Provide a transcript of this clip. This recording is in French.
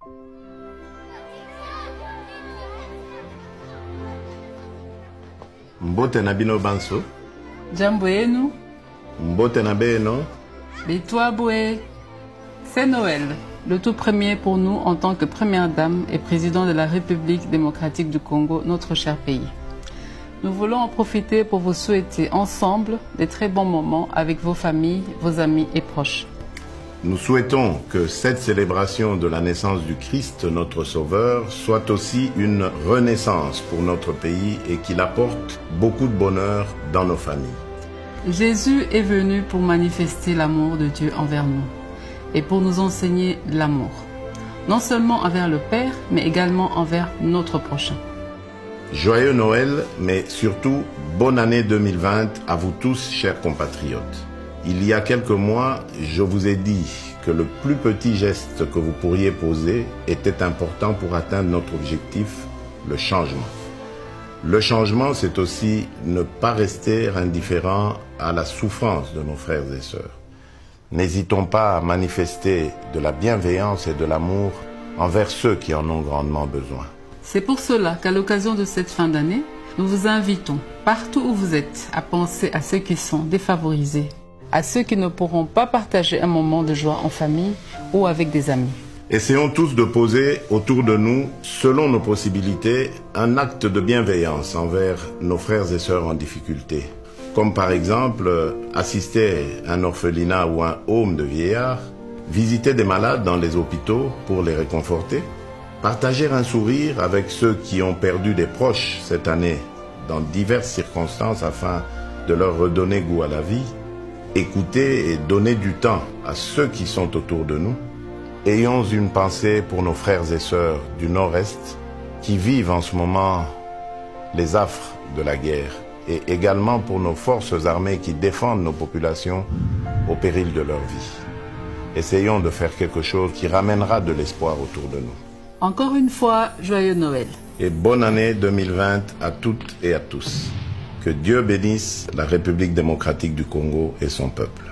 Mbote na bino banso. Jambo yenu. Mbote na beno. Bitwa boué. C'est Noël, le tout premier pour nous en tant que première dame et président de la République démocratique du Congo, notre cher pays. Nous voulons en profiter pour vous souhaiter ensemble des très bons moments avec vos familles, vos amis et proches. Nous souhaitons que cette célébration de la naissance du Christ, notre Sauveur, soit aussi une renaissance pour notre pays et qu'il apporte beaucoup de bonheur dans nos familles. Jésus est venu pour manifester l'amour de Dieu envers nous et pour nous enseigner l'amour, non seulement envers le Père, mais également envers notre prochain. Joyeux Noël, mais surtout bonne année 2020 à vous tous, chers compatriotes. Il y a quelques mois, je vous ai dit que le plus petit geste que vous pourriez poser était important pour atteindre notre objectif, le changement. Le changement, c'est aussi ne pas rester indifférent à la souffrance de nos frères et sœurs. N'hésitons pas à manifester de la bienveillance et de l'amour envers ceux qui en ont grandement besoin. C'est pour cela qu'à l'occasion de cette fin d'année, nous vous invitons, partout où vous êtes, à penser à ceux qui sont défavorisés, à ceux qui ne pourront pas partager un moment de joie en famille ou avec des amis. Essayons tous de poser autour de nous, selon nos possibilités, un acte de bienveillance envers nos frères et sœurs en difficulté. Comme par exemple, assister à un orphelinat ou un home de vieillards, visiter des malades dans les hôpitaux pour les réconforter, partager un sourire avec ceux qui ont perdu des proches cette année dans diverses circonstances afin de leur redonner goût à la vie, écouter et donner du temps à ceux qui sont autour de nous. Ayons une pensée pour nos frères et sœurs du Nord-Est qui vivent en ce moment les affres de la guerre et également pour nos forces armées qui défendent nos populations au péril de leur vie. Essayons de faire quelque chose qui ramènera de l'espoir autour de nous. Encore une fois, joyeux Noël. Et bonne année 2020 à toutes et à tous. Que Dieu bénisse la République démocratique du Congo et son peuple.